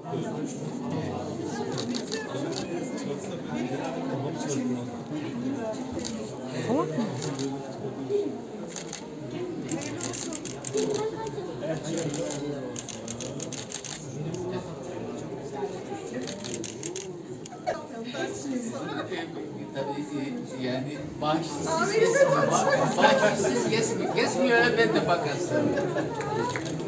Salak mı? Tabii yani bağışsız kesmiyor, ben de bakarsın.